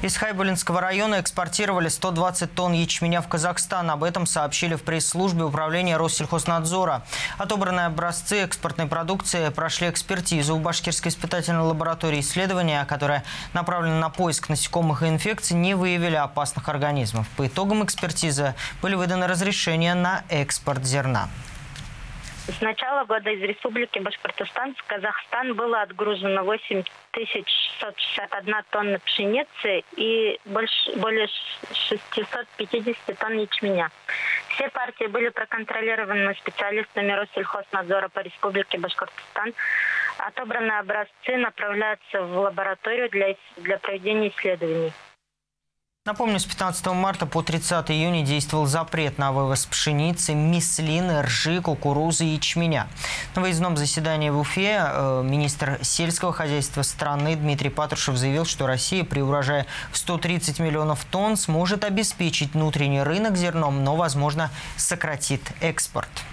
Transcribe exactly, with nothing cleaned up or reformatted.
Из Хайбулинского района экспортировали сто двадцать тонн ячменя в Казахстан. Об этом сообщили в пресс-службе управления Россельхознадзора. Отобранные образцы экспортной продукции прошли экспертизу в Башкирской испытательной лаборатории. Исследования, которые направлены на поиск насекомых и инфекций, не выявили опасных организмов. По итогам экспертизы были выданы разрешения на экспорт зерна. С начала года из Республики Башкортостан в Казахстан было отгружено восемь тысяч шестьсот шестьдесят одна тонна пшеницы и больше, более шестисот пятидесяти тонн ячменя. Все партии были проконтролированы специалистами Россельхознадзора по Республике Башкортостан. Отобранные образцы направляются в лабораторию для, для проведения исследований. Напомню, с пятнадцатого марта по тридцатое июня действовал запрет на вывоз пшеницы, маслины, ржи, кукурузы и ячменя. На выездном заседании в Уфе э, министр сельского хозяйства страны Дмитрий Патрушев заявил, что Россия при урожае в сто тридцать миллионов тонн сможет обеспечить внутренний рынок зерном, но, возможно, сократит экспорт.